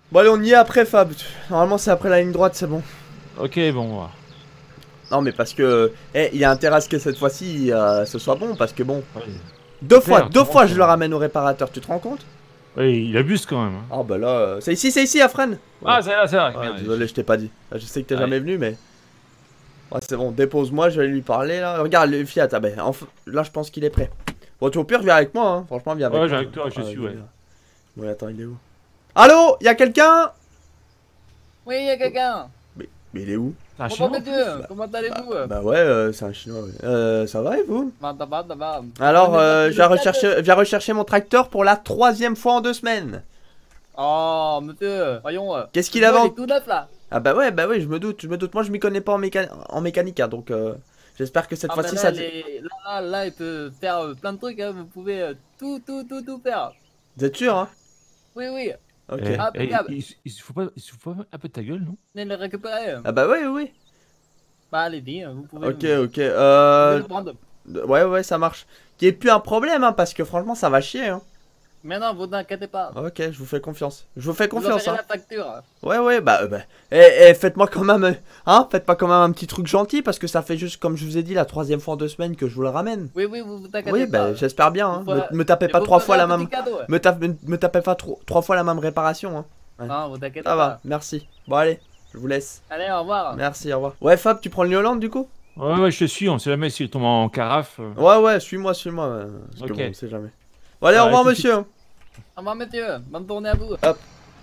Bon allez, on y est après Fab. Normalement c'est après la ligne droite, c'est bon. Ok, bon, on va. Non mais parce que il y a intérêt à ce que cette fois-ci ce soit bon parce que bon, Ouais, deux c'est fois, clair, tout deux le monde fois je sur. le ramène au réparateur, tu te rends compte? Ouais, il abuse quand même. Hein. Ah bah là, c'est ici Afren. Ouais. Ah, c'est là, Ouais, merde. désolé, je t'ai pas dit. Je sais que t'es Ouais. jamais venu mais ouais, c'est bon, dépose-moi, je vais lui parler là. Regarde le Fiat, ah ben là je pense qu'il est prêt. Bon, tu au pire viens avec moi hein. Franchement, viens avec Ouais, j'ai moi. avec toi, je Ah, suis, vas-y, ouais. viens. Ouais, attends, il est où? Allô, y a quelqu'un? Oui, il y a quelqu'un. Mais il est où? C'est un Bonjour chinois en plus. monsieur, comment allez-vous? Bah ouais, c'est un chinois. Ouais. Ça va et vous? Bah, ça va. Alors, Vous venez de passer le Fiat? je viens rechercher mon tracteur pour la 3e fois en 2 semaines. Oh, monsieur, voyons. Qu'est-ce qu'il le avait vol en... est tout neuf là. Ah bah ouais, je me doute. Moi, je m'y connais pas en mécanique, hein, donc j'espère que cette Ah, mais fois-ci là, ça... là, il peut faire plein de trucs, hein. Vous pouvez tout faire. Vous êtes sûr, hein? Oui, Ok. impeccable. Il se fout pas un peu de ta gueule, non? Venez le récupérer. Ah bah ouais, oui. Bah, allez-y, vous pouvez, Ok, vous ok. pouvez le prendre. Ouais, ça marche. Qu'il n'y ait plus un problème, hein, parce que franchement, ça va chier, hein. Mais non, vous inquiétez pas. Ok, je vous fais confiance. Je vous fais Vous confiance, enverrez hein. la facture. Ouais, bah, faites-moi quand même, hein, faites-moi quand même un petit truc gentil, parce que ça fait juste, comme je vous ai dit, la 3e fois en 2 semaines que je vous le ramène. Oui, vous inquiétez Oui, pas. bah, j'espère bien, hein. Vous ferez- Me tapez je pas vous 3 ferai fois la un petit même... cadeau. Me tapez pas 3 fois la même réparation, hein. Ouais. Non, vous inquiétez Ça va, pas. merci. Bon, allez, je vous laisse. Allez, au revoir. Merci, au revoir. Ouais, Fab, tu prends le New Holland, du coup? Ouais, je te suis, on sait jamais s'il tombe en carafe. Ouais, suis-moi, parce que Ok. bon, on sait jamais. Bon, allez, au Ouais, revoir, tout de monsieur. Hein. Au revoir, monsieur. Bonne journée à vous. Voilà.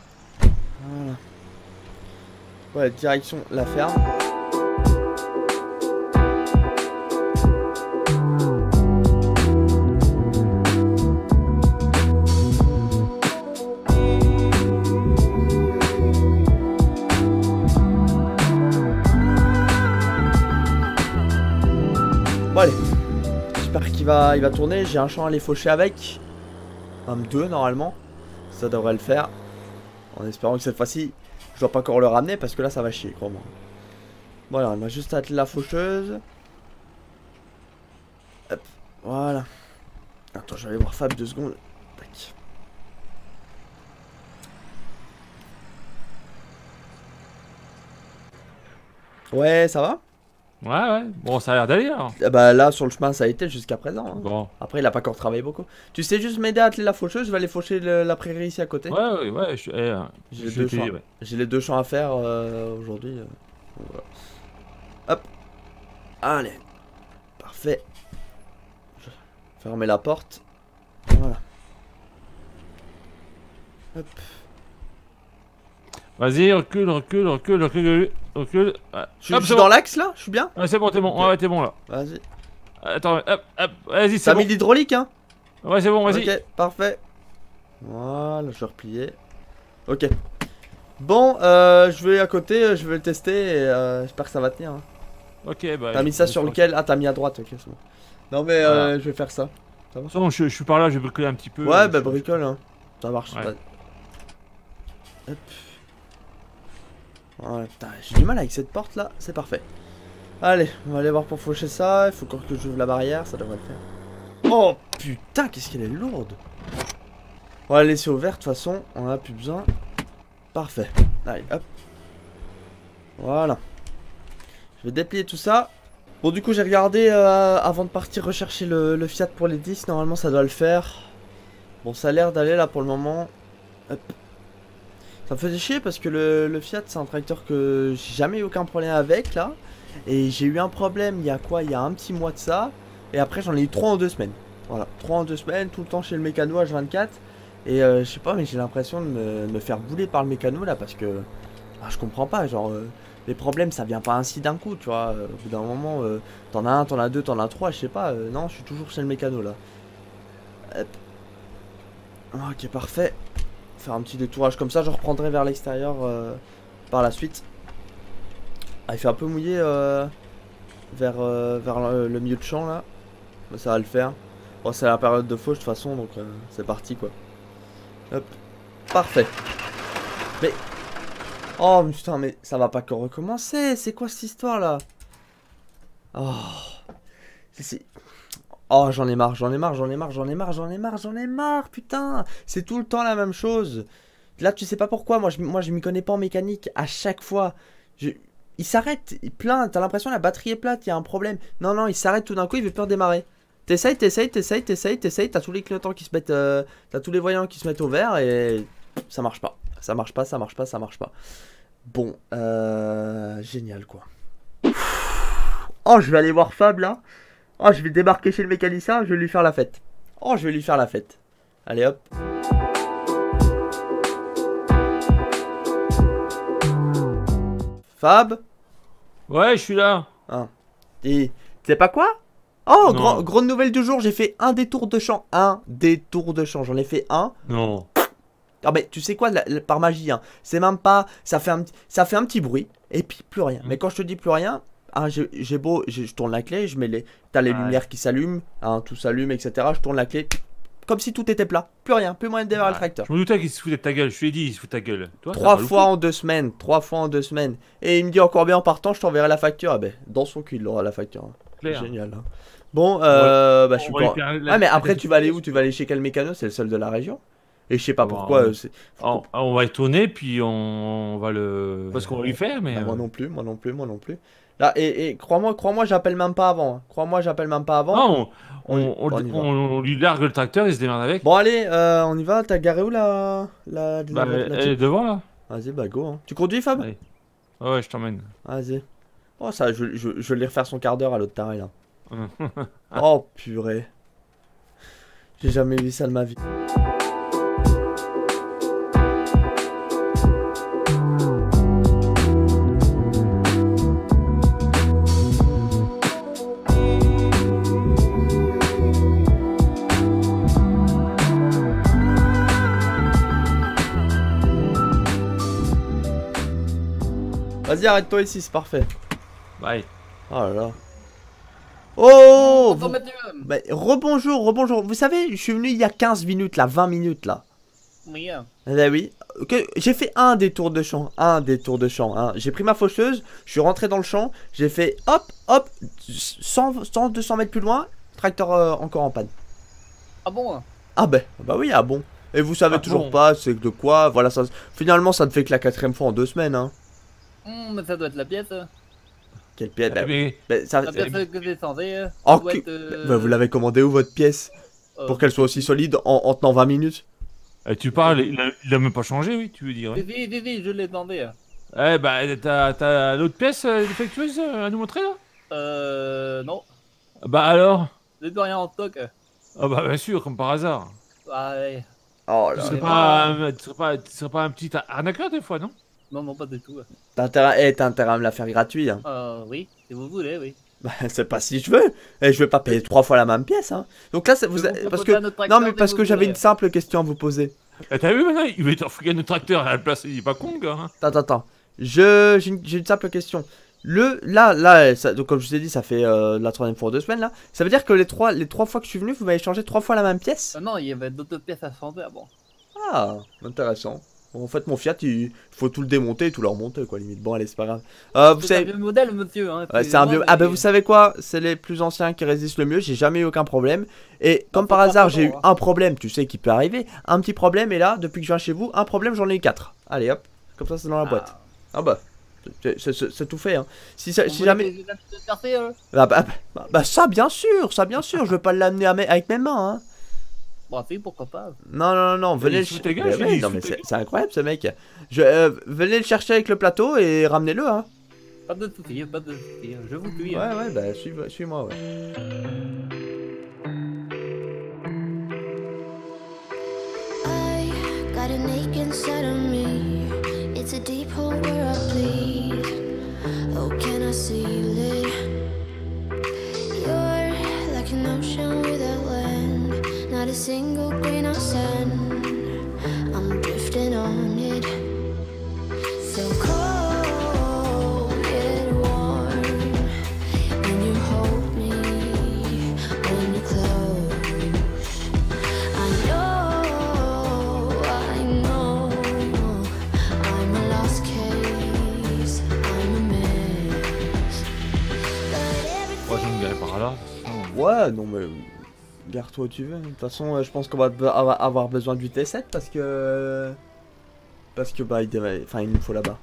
Ouais, direction la ferme. Bon, allez. J'espère il va tourner. J'ai un champ à aller faucher avec. Même 2 normalement. Ça devrait le faire. En espérant que cette fois-ci, je dois pas encore le ramener parce que là, ça va chier, crois-moi. Voilà, on va juste atteler la faucheuse. Hop, voilà. Attends, je vais aller voir Fab 2 secondes. Tac. Ouais, ça va? Ouais. Bon, ça a l'air d'aller alors. Ah bah là, sur le chemin, ça a été jusqu'à présent. Hein. Bon. Après, il a pas encore travaillé beaucoup. Tu sais juste m'aider à atteler la faucheuse? Je vais aller faucher la prairie ici à côté. Ouais. J'ai les je deux vais t'aider, champs. ouais. J'ai les 2 champs à faire aujourd'hui. Voilà. Hop. Allez. Parfait. Je vais fermer la porte. Voilà. Hop. Vas-y, recule. Ouais. Je Hop, suis c'est dans bon. l'axe là? Je suis bien? Ouais, c'est bon, t'es bon. Ok. Ouais, t'es bon là. Vas-y. Attends, hop. Vas-y, c'est T'as bon. mis l'hydraulique hein? Ouais, c'est bon, vas-y. Ok, parfait. Voilà, je vais replier. Ok. Bon, je vais à côté, je vais le tester et j'espère que ça va tenir. Hein. Ok, bah. T'as mis ça sur lequel? Ah, t'as mis à droite, ok, c'est bon. Non, mais Voilà. je vais faire ça. Ça va? Bon, je suis par là, je vais bricoler un petit peu. Ouais, bah bricole, hein. Ça marche. Ouais. Vas-y. Hop. Voilà, putain, j'ai du mal avec cette porte là, c'est parfait. Allez, on va aller voir pour faucher ça. Il faut encore que j'ouvre la barrière, ça devrait le faire. Oh putain, qu'est-ce qu'elle est lourde. On va la laisser ouverte de toute façon, on en a plus besoin. Parfait. Allez, hop. Voilà. Je vais déplier tout ça. Bon, du coup, j'ai regardé avant de partir rechercher le Fiat pour les 10. Normalement, ça doit le faire. Bon, ça a l'air d'aller là pour le moment. Hop. Ça me faisait chier parce que le Fiat, c'est un tracteur que j'ai jamais eu aucun problème avec là. Et j'ai eu un problème il y a quoi? Il y a un petit mois de ça. Et après, j'en ai eu 3 en 2 semaines. Voilà, 3 en 2 semaines, tout le temps chez le mécano H24. Et je sais pas, mais j'ai l'impression de me faire bouler par le mécano là parce que je comprends pas. Genre, les problèmes ça vient pas ainsi d'un coup, tu vois. Au bout d'un moment, t'en as un, t'en as deux, t'en as trois, je sais pas. Non, je suis toujours chez le mécano là. Hop. Ok, parfait. Faire un petit détourage comme ça, je reprendrai vers l'extérieur par la suite. Ah, il fait un peu mouillé vers le milieu de champ là. Mais ça va le faire. Bon, c'est la période de fauche de toute façon, donc c'est parti quoi. Hop. Parfait. Mais... Oh putain, mais ça va pas que recommencer. C'est quoi cette histoire là? Oh. Oh, j'en ai marre, putain. C'est tout le temps la même chose. Là, tu sais pas pourquoi. Moi, je m'y connais pas en mécanique. À chaque fois, il s'arrête. Plein. T'as l'impression que la batterie est plate. Il y a un problème. Non, non, il s'arrête tout d'un coup. Il veut plus redémarrer. T'essayes. T'as tous les clignotants qui se mettent. T'as tous les voyants qui se mettent au vert et ça marche pas. Ça marche pas. Bon, génial quoi. Oh, je vais aller voir Fab là. Oh, je vais débarquer chez le mécanicien. Je vais lui faire la fête. Oh, je vais lui faire la fête. Allez hop. Fab? Ouais, je suis là. Ah. Et tu sais pas quoi? Oh, grande nouvelle du jour, j'ai fait un détour de champ. J'en ai fait un. Non. Ah mais tu sais quoi, par magie, hein, c'est même pas... Ça fait un petit bruit, et puis plus rien. Mais quand je te dis plus rien, hein, je tourne la clé, je mets les... T'as les lumières qui s'allument, hein, tout s'allume, etc. Je tourne la clé, comme si tout était plat. Plus rien, plus moyen de démarrer le tracteur. Je me doutais qu'il se foutait de ta gueule, je lui ai dit, il se fout de ta gueule. Toi, 3 fois en 2 semaines, 3 fois en 2 semaines. Et il me dit encore bien en partant, je t'enverrai la facture. Ah ben, dans son cul, il aura la facture. Hein. Génial. Hein. Bon, bah je suis pas... Ah mais après tu vas aller où? Tu vas aller chez quel mécano? C'est le seul de la région. Et je sais pas pourquoi. On va y tourner, puis on va le... Parce qu'on va lui faire, mais... Bah, moi non plus. Là, et crois-moi, j'appelle même pas avant. Hein. Crois-moi, j'appelle même pas avant. Non, on lui largue le tracteur, il se démerde avec. Bon allez, on y va. T'as garé où la elle est devant là. Vas-y, bah go. Hein. Tu conduis, Fab? Allez. Ouais, je t'emmène. Vas-y. Oh ça, je vais lui refaire son quart d'heure à l'autre taré là. Oh purée. J'ai jamais vu ça de ma vie. Vas-y, arrête-toi ici, c'est parfait. Bye. Oh là là. Oh Bah, rebonjour. Vous savez, je suis venu il y a 15 minutes là, 20 minutes là. oui. Eh ben oui. Okay. J'ai fait un détour de champ. Hein. J'ai pris ma faucheuse, je suis rentré dans le champ, j'ai fait hop, 200 mètres plus loin, tracteur encore en panne. Ah bon? Ah bah oui, ah bon. Et vous savez toujours pas c'est de quoi, voilà ça. Finalement ça ne fait que la 4ème fois en 2 semaines. Hein. Mais ça doit être la pièce. Quelle pièce? La pièce que j'ai changée. Bah, vous l'avez commandé où votre pièce? Pour qu'elle soit aussi solide en tenant 20 minutes? Tu parles, il a même pas changé, oui, tu veux dire. Oui, je l'ai demandé. Eh bah, t'as l'autre pièce défectueuse à nous montrer là? Non. Bah alors? J'ai plus rien en stock. Ah bah bien sûr, comme par hasard. Ah ouais. Oh là là. Tu serais pas un petit arnaqueur des fois, non? Non, pas du tout. T'as intérêt à me la faire gratuit. Hein. Oui, si vous voulez, oui. Bah, c'est pas si je veux. Et je vais pas payer 3 fois la même pièce. Hein. Donc là, parce que... Non, mais parce que j'avais une simple question à vous poser. T'as vu maintenant? Il va te refuguer notre tracteur à la place, il est pas con, le gars. Hein. Attends. J'ai une simple question. Là, donc comme je vous ai dit, ça fait la 3ème fois en 2 semaines là. Ça veut dire que les trois fois que je suis venu, vous m'avez changé 3 fois la même pièce? Non, il y avait d'autres pièces à changer avant. Ah, intéressant. En fait, mon Fiat, il faut tout le démonter et tout le remonter, quoi, limite. Bon, allez, c'est pas grave. Vous savez... C'est un vieux modèle, monsieur. Hein, c'est un vieux... Ah, bah, vous savez quoi? C'est les plus anciens qui résistent le mieux. J'ai jamais eu aucun problème. Et comme par hasard, j'ai eu un problème, tu sais, qui peut arriver. Un petit problème, et là, depuis que je viens chez vous, un problème, j'en ai eu 4. Allez, hop. Comme ça, c'est dans la boîte. Ah, bah. C'est tout fait, hein. Si jamais... Bah, ça, bien sûr. Je veux pas l'amener avec mes mains, hein. Bon, si, pourquoi pas. Non, venez le chercher. Non, mais c'est incroyable ce mec. Venez le chercher avec le plateau et ramenez-le, hein. Pas de soucis, je vous suis. Ouais, bah suis-moi, ouais. I got an ache inside of me. It's a deep hole where I bleed. Oh, can I seal it? You're like an ocean without land. Not a single grain of sand. I'm drifting on it. So cold yet warm. When you hold me, when you close. I know I'm a lost case. I'm a mess. Moi, je me garais par là. Ouais, non, mais... Gare-toi où tu veux. De toute façon, je pense qu'on va avoir besoin du T7 parce que... Parce que bah, enfin, il nous faut là-bas.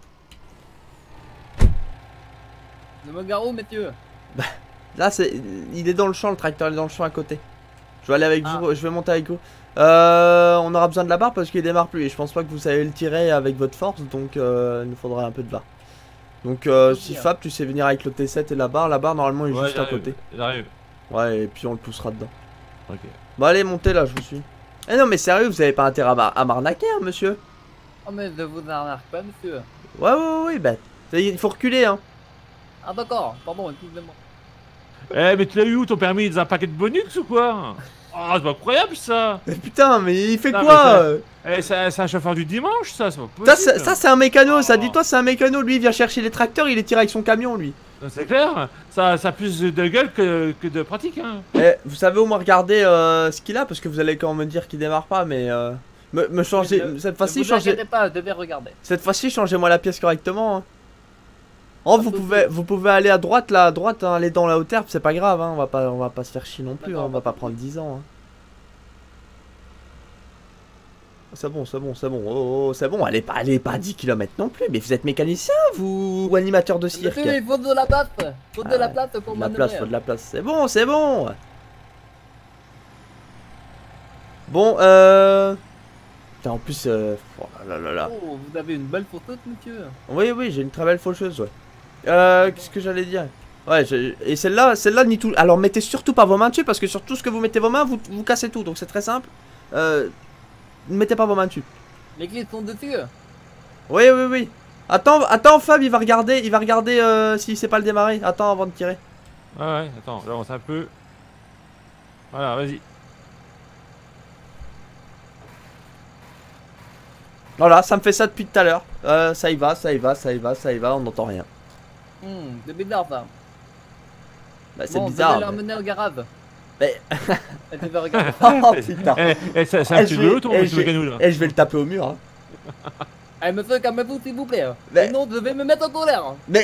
Le mon garou, messieurs. Là, il est dans le champ, le tracteur, il est dans le champ à côté. Je vais aller avec vous, je vais monter avec vous. On aura besoin de la barre parce qu'il démarre plus. Et je pense pas que vous savez le tirer avec votre force, donc il nous faudra un peu de barre. Donc si Fab, tu sais venir avec le T7 et la barre normalement est juste à côté. J'arrive. Ouais, et puis on le poussera dedans. Ok. Bon allez, montez là, je vous suis. Eh non mais sérieux, vous avez pas intérêt à m'arnaquer, hein, monsieur. Oh mais je vous arnaque pas, monsieur. Ouais, bah, il faut reculer, hein. Ah d'accord, pardon, excusez-moi. Eh mais tu l'as eu où ton permis? Dans un paquet de bonus ou quoi? Oh c'est pas incroyable ça. Mais putain, mais il fait Non, quoi c'est un chauffeur du dimanche ça, c'est pas possible. Ça c'est un mécano, ça, dis-toi c'est un mécano, lui il vient chercher les tracteurs, il les tire avec son camion lui. C'est clair, ça a plus de gueule que de pratique hein. Eh, vous savez au moins regarder ce qu'il a, parce que vous allez quand même me dire qu'il démarre pas, mais me changer, cette fois-ci changez... pas, je devais regarder. Cette fois-ci changez-moi la pièce correctement, hein. Oh, vous pouvez aller à droite, là, à droite, hein, aller dans la hauteur, c'est pas grave, hein, on va pas se faire chier non plus, hein, on va pas prendre 10 ans. Hein. C'est bon, oh, c'est bon, allez pas à 10 km non plus, mais vous êtes mécanicien, vous, ou animateur de cirque. Monsieur, il faut de la place, faut de la place pour manœuvrer. Faut de la place, c'est bon. Bon, putain, en plus, oh là. Oh, vous avez une belle photo, monsieur. Oui, j'ai une très belle faucheuse, ouais. Qu'est-ce que j'allais dire? Ouais, et celle-là, ni tout. Alors, mettez surtout pas vos mains dessus, parce que sur tout ce que vous mettez vos mains, vous cassez tout, donc c'est très simple. Ne mettez pas vos mains dessus. Les clés sont dessus. Oui. Attends, Fab, il va regarder s'il sait pas le démarrer. Attends avant de tirer. Ouais, attends, j'avance un peu. Voilà, vas-y. Voilà, ça me fait ça depuis tout à l'heure. Ça y va, on n'entend rien. C'est bizarre ça. Bah, c'est bizarre. Je vais l'emmener au garage. Mais... tu vas regarder. Oh putain. C'est un petit vélo ton mécano là. Et je vais le taper au mur. Hein. Allez monsieur, calmez-vous s'il vous plaît. Mais... Sinon je vais me mettre en colère. Mais...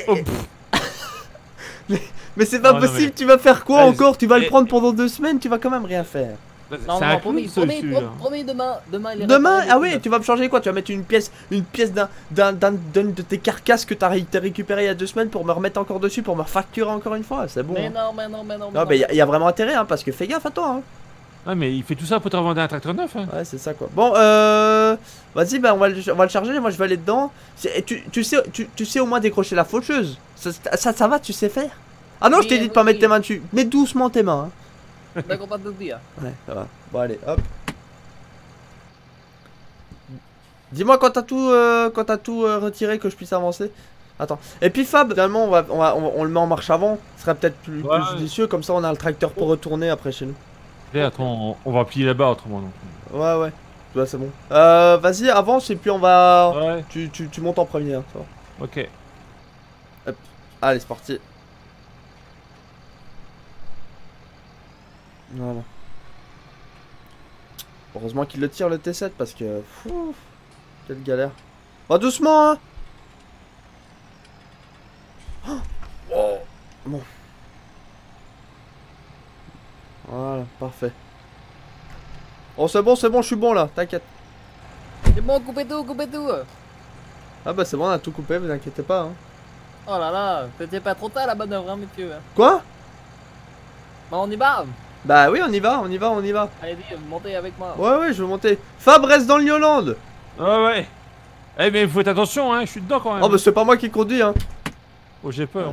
mais c'est pas possible, mais... tu vas faire quoi encore? Tu vas le prendre pendant 2 semaines, tu vas quand même rien faire. Non, promis, demain il est demain, ah oui, tu vas me changer quoi? Tu vas mettre une pièce d'un de tes carcasses que t'as récupéré il y a 2 semaines pour me remettre encore dessus, pour me facturer encore une fois, c'est bon. Mais hein. non. Non, mais il y a vraiment intérêt, hein, parce que fais gaffe à toi. Hein. Ah, mais il fait tout ça pour te revendre un tracteur neuf. Hein. Ouais, c'est ça quoi. Bon, vas-y, bah, on va le charger, moi je vais aller dedans. Tu sais au moins décrocher la faucheuse. Ça va, tu sais faire? Ah non, je t'ai dit de pas mettre tes mains dessus. Mets doucement tes mains. Hein. D'accord, pas de soucis. Ouais, ça va. Bon, allez, hop. Dis-moi quand t'as tout, retiré que je puisse avancer. Attends. Et puis Fab, finalement, on le met en marche avant. Ce serait peut-être plus judicieux. Comme ça, on a le tracteur pour retourner après chez nous. Et attends, on va plier là-bas autrement. Donc. Ouais. Ouais, c'est bon. Vas-y, avance et puis on va... Ouais. Tu montes en premier. Hein, ça va. Ok. Hop. Allez, c'est parti. Voilà. Heureusement qu'il le tire le T7 parce que... Fou, quelle galère. Va doucement hein. Oh. Bon. Voilà, parfait. Oh c'est bon, je suis bon là, t'inquiète. C'est bon, coupez tout. Ah bah c'est bon, on a tout coupé, vous inquiétez pas hein. Oh là là, c'était pas trop tard la manœuvre hein, monsieur. Quoi? Bah on y va. Bah oui, on y va. Allez, montez avec moi. Ouais, je veux monter. Fab, reste dans le Yolande. Ouais. Eh mais faut être attention, hein, je suis dedans quand même. Oh bah c'est pas moi qui conduis, hein. Oh, j'ai peur.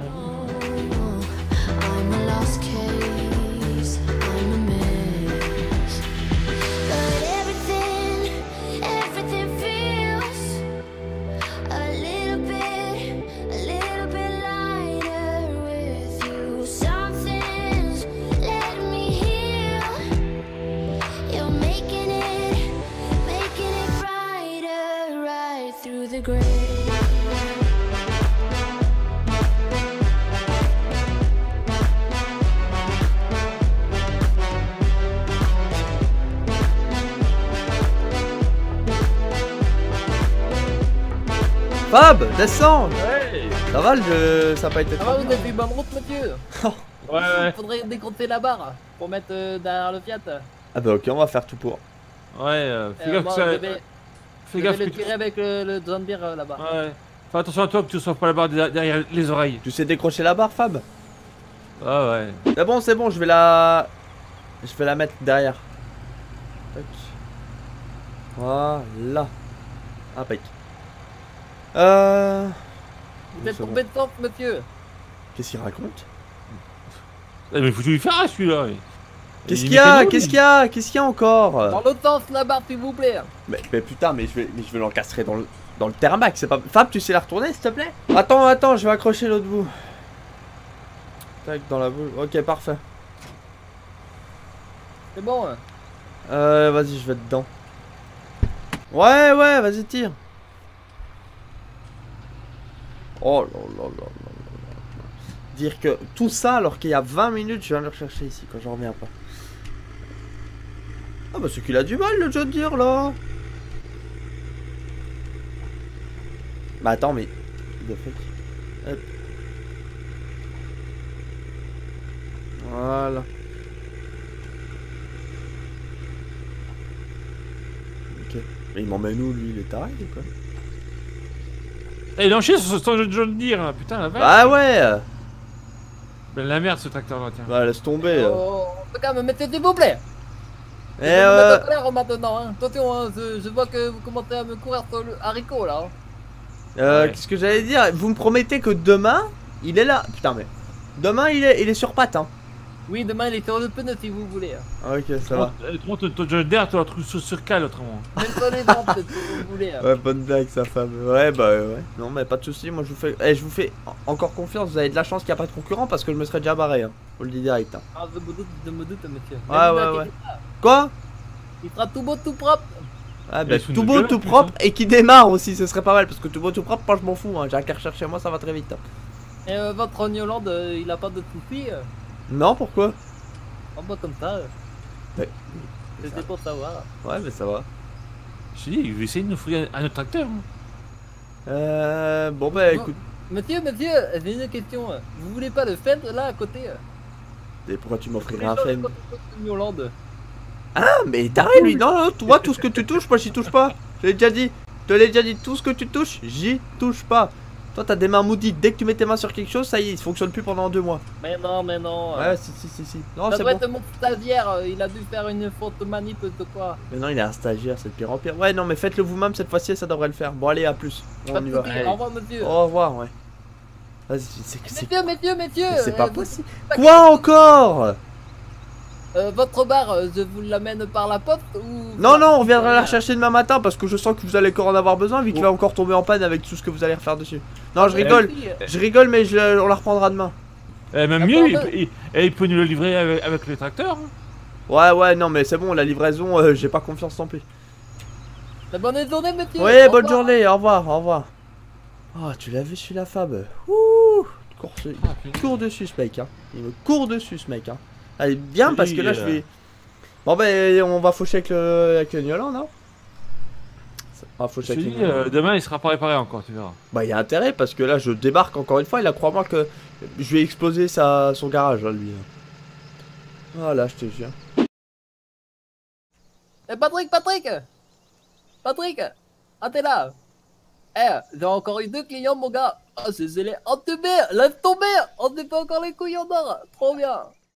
Fab, descends. Ouais. Ça va, ça a pas été trop vous avez eu bonne route, monsieur. Ouais. Il faudrait décompter la barre pour mettre derrière le Fiat. Ah bah ok, on va faire tout pour. Ouais, Fais Je gaffe. vais le que tirer avec le John Deere là-bas. Ouais. Fais attention à toi que tu ne sois pas la barre derrière les oreilles. Tu sais décrocher la barre, Fab? Ah ouais. C'est bon, je vais la mettre derrière. Tac. Voilà. Impec. Vous êtes c'est bon. tombé de tente, monsieur. Qu'est-ce qu'il raconte? Eh, mais faut lui faire celui-là. Qu'est-ce qu'il y a? Qu'est-ce qu'il y a? Qu'est-ce qu'il y a encore? Dans l'autre sens, la barre, s'il vous plaît. Mais putain, mais je vais l'encastrer dans le thermac, c'est pas... Fab, tu sais la retourner, s'il te plaît? Attends, je vais accrocher l'autre bout. Tac, dans la boule. Ok, parfait. C'est bon. Vas-y, je vais dedans. Ouais, vas-y, tire. Oh là là là là là. Dire que tout ça alors qu'il y a 20 minutes, je viens le rechercher ici, quand j'en reviens pas. Ah bah c'est qu'il a du mal, le John Deere, là. Bah attends, mais... The fuck. Hop. Voilà. Ok. Mais il m'emmène où, lui? Il est taré, ou quoi? Eh, il est en chier sur ce John Deere là, putain la vache. Bah ouais. Ben la merde ce tracteur là, tiens. Bah laisse tomber. Oh, en tout cas, me mettez s'il vous plaît. Et Je vais me mettre en colère maintenant. Hein. Attention, hein, je vois que vous commencez à me courir sur le haricot là. Hein. Ouais. Qu'est-ce que j'allais dire? Vous me promettez que demain, il est là. Putain, mais... Demain, il est sur pattes, hein. Oui, demain il est sur le pneu si vous voulez. Hein. Ok, ça va. Ton John Deere, toi, un truc sur cale autrement. Même sur les dents peut-être si vous voulez. Hein. Ouais, bonne blague, sa femme. Ouais, bah ouais. Non, mais pas de soucis. Moi, je vous fais encore confiance. Vous avez de la chance qu'il n'y a pas de concurrent parce que je me serais déjà barré. Hein. Faut le dire direct. Hein. Ah, je me doute, monsieur. Ouais, Mais vous ouais. inquiétez pas. Quoi? Il sera tout beau, tout propre. Ah, bah, Ils sont tout de beau, gueule, en tout plus, propre hein. et qui démarre aussi. Ce serait pas mal parce que tout beau, tout propre, moi, je m'en fous. Hein. J'ai qu'à rechercher moi, ça va très vite. Hein. Et votre Hollande, il a pas de soucis. Non, pourquoi? En bas comme ça. Ouais. C'était pour savoir. Ouais, mais ça va. Je te dis, il veut essayer de nous fouiller un autre tracteur. Hein. Bon, bah Non. écoute. Monsieur, j'ai une question. Vous voulez pas le Fend là à côté? Et pourquoi tu Vous m'offrirais voulez un pas fan? le Tony Hollande? Ah, mais t'arrêtes lui. Non, toi, tout ce que tu touches, moi, j'y touche pas. Je l'ai déjà dit. Je te l'ai déjà dit. Tout ce que tu touches, j'y touche pas. Toi, t'as des mains maudites. Dès que tu mets tes mains sur quelque chose, ça y est, il fonctionne plus pendant 2 mois. Mais non. Ouais, si. Non, Ça c'est doit bon. être mon stagiaire, il a dû faire une faute manip de quoi. Mais non, il est un stagiaire, c'est de pire en pire. Ouais, non, mais faites-le vous-même cette fois-ci, ça devrait le faire. Bon, allez, à plus. Pas On de y va. soucis, au revoir monsieur. Au revoir, ouais. Vas-y, Messieurs, mais c'est pas vous- possible. Quoi encore? Votre bar, je vous l'amène par la poste ou... Non, on reviendra la rechercher demain matin parce que je sens que vous allez encore en avoir besoin vu qu'il va encore tomber en panne avec tout ce que vous allez refaire dessus. Non, je rigole. Je rigole, mais on la reprendra demain. Eh, même Ah, mieux, pardon. il peut nous le livrer avec le tracteur. Hein. Ouais, non, mais c'est bon, la livraison, j'ai pas confiance non plus. Bonne journée monsieur. Ouais, Au bonne revoir. journée, au revoir. Oh, tu l'as vu celui-là, Fab? Ouh, cours dessus ce mec, hein. Il me court dessus ce mec, hein. Allez, bien parce que là je vais... Bon ben, on va faucher avec le Niolan, non? On va Je faucher te avec le dis, Niolan. demain il sera pas réparé encore, tu verras. Bah, il y a intérêt parce que là je débarque encore une fois. Il a crois-moi que je vais exploser son garage, là, lui. Voilà, je te jure. Eh, Patrick, ah t'es là. Eh, j'ai encore eu 2 clients mon gars. Ah, je les ai entubés, laisse tomber. On n'est pas encore les couilles en or. Trop bien.